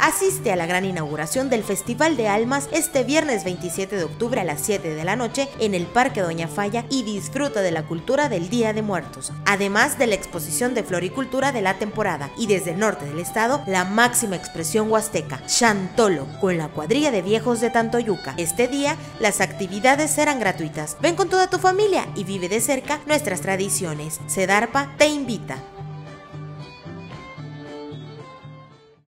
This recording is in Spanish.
Asiste a la gran inauguración del Festival de Almas este viernes 27 de octubre a las 7 de la noche en el Parque Doña Falla y disfruta de la cultura del Día de Muertos, además de la exposición de floricultura de la temporada y desde el norte del estado la máxima expresión huasteca, Chantolo, con la cuadrilla de viejos de Tantoyuca. Este día las actividades serán gratuitas. Ven con toda tu familia y vive de cerca nuestras tradiciones. Sedarpa te invita.